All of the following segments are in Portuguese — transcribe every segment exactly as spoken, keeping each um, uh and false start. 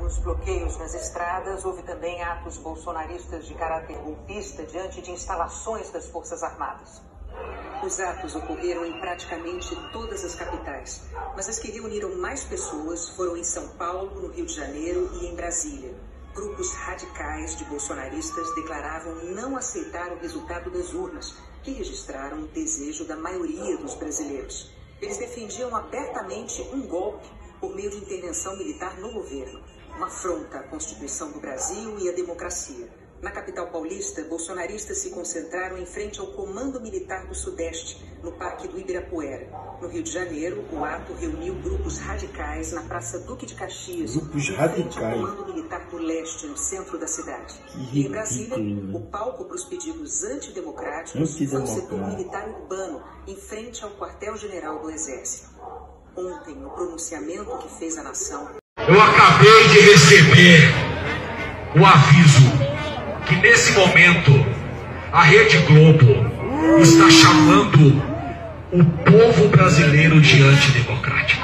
os bloqueios nas estradas, houve também atos bolsonaristas de caráter golpista diante de instalações das Forças Armadas. Os atos ocorreram em praticamente todas as capitais, mas as que reuniram mais pessoas foram em São Paulo, no Rio de Janeiro e em Brasília. Grupos radicais de bolsonaristas declaravam não aceitar o resultado das urnas, que registraram o desejo da maioria dos brasileiros. Eles defendiam abertamente um golpe por meio de intervenção militar no governo, uma afronta à Constituição do Brasil e à democracia. Na capital paulista, bolsonaristas se concentraram em frente ao Comando Militar do Sudeste, no Parque do Ibirapuera. No Rio de Janeiro, o ato reuniu grupos radicais na Praça Duque de Caxias, grupos em radicais. frente ao Comando Militar do Leste, no centro da cidade. E em Brasília, o palco para os pedidos antidemocráticos foi o setor militar urbano, em frente ao quartel-general do Exército. Ontem, no pronunciamento que fez a nação... Eu acabei de receber o aviso que nesse momento a Rede Globo está chamando o povo brasileiro de antidemocrático.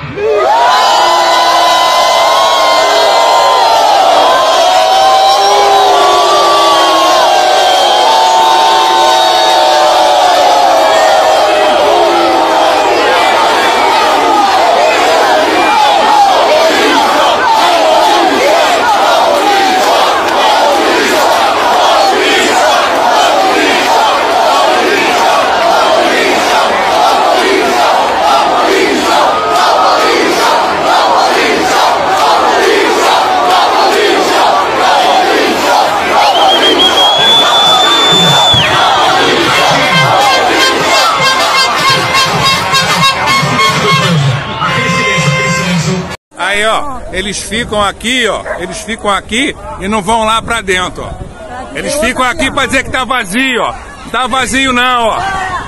Aí, ó, eles ficam aqui, ó, eles ficam aqui e não vão lá pra dentro, ó. Eles ficam aqui pra dizer que tá vazio, ó. Tá vazio não, ó.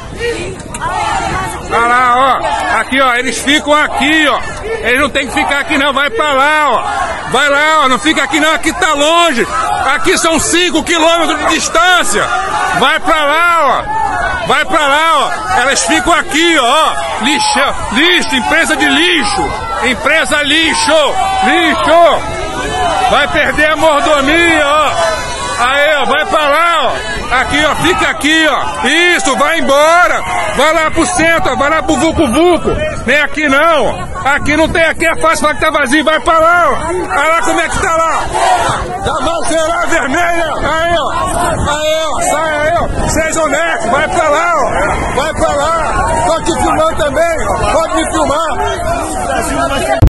Olha lá, ó. Aqui, ó, eles ficam aqui, ó. Eles não tem que ficar aqui não, vai pra lá, ó. Vai lá, ó, não fica aqui não, aqui tá longe. Aqui são cinco quilômetros de distância. Vai pra lá, ó. Vai pra lá, ó. Elas ficam aqui, ó. Lixo, lixo, empresa de lixo. Empresa lixo, lixo. Vai perder a mordomia, ó. Aí, ó, vai pra lá, ó. Aqui, ó, fica aqui, ó. Isso, vai embora. Vai lá pro centro, vai lá pro Vucu Vucu. Nem aqui não, ó. Aqui não tem, aqui é fácil falar que tá vazio. Vai pra lá, ó. Olha lá como é que tá lá. Tá bandeira vermelha. Aí, ó. Aí, ó. Sai aí, ó. Seja honesto, vai pra lá, ó. Vai pra lá. Tô te filmando também, ó. Pode me filmar.